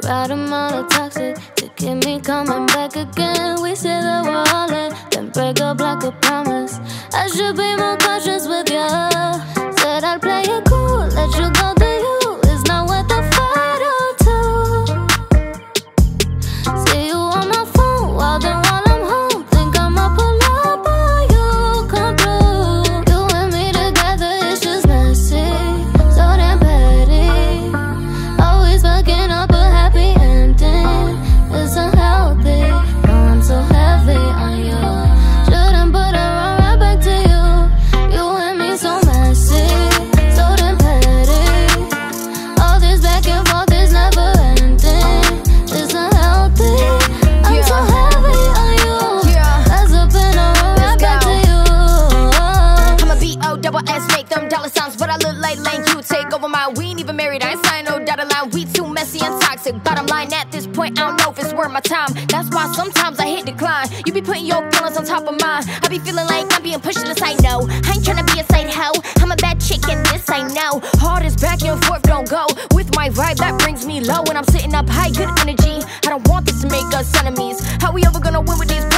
right amount of toxic to keep me coming back again. We say that we're all in, then break up like a promise. I should be more cautious with ya. Said I'd play it cool, let you go to you. It's not worth the fight or two. See you on my phone while I'm home. Think I'ma pull up on you, come through. You and me together, it's just messy, so damn petty. Always fucking up a happy ending. It's unhealthy. Now I'm so heavy on you. Shouldn't put it right back to you. You and me so messy, so damn petty. All this back and forth is never ending. It's unhealthy. I'm so heavy on you. Let's up and right back to you. I'm a B-O-double-S, make them dollar signs, but I look like Lane. You take over my, we ain't even married, I ain't signed no dotted line. We too messy and toxic. Bottom line, at this point, I don't know if it's worth my time. That's why sometimes I hit decline. You be putting your feelings on top of mine. I be feeling like I'm being pushed to the side. No, I ain't tryna be a side hoe. I'm a bad chick and this I know. Hard as back and forth, don't go with my vibe, that brings me low. When I'm sitting up high, good energy. I don't want this to make us enemies. How we ever gonna win with these